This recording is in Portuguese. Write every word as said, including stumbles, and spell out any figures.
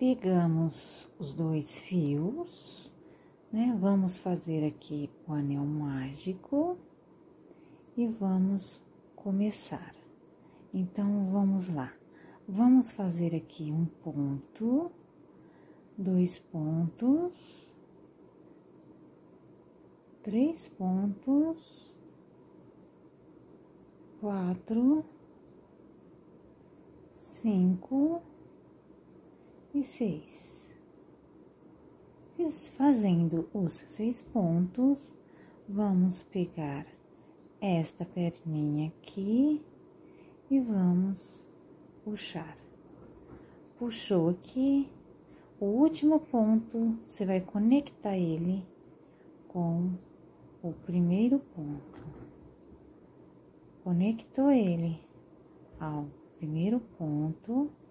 Pegamos os dois fios, né? Vamos fazer aqui o anel mágico e vamos começar. Então, vamos lá. Vamos fazer aqui um ponto, dois pontos, três pontos, quatro, cinco e seis. Fazendo os seis pontos, vamos pegar esta perninha aqui e vamos puxar. Puxou aqui, o último ponto, você vai conectar ele com o primeiro ponto. Conectou ele ao primeiro ponto,